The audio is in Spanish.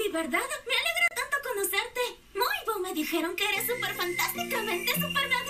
¿verdad? Me alegra tanto conocerte. Moibo me dijeron que eres súper fantásticamente supernatural.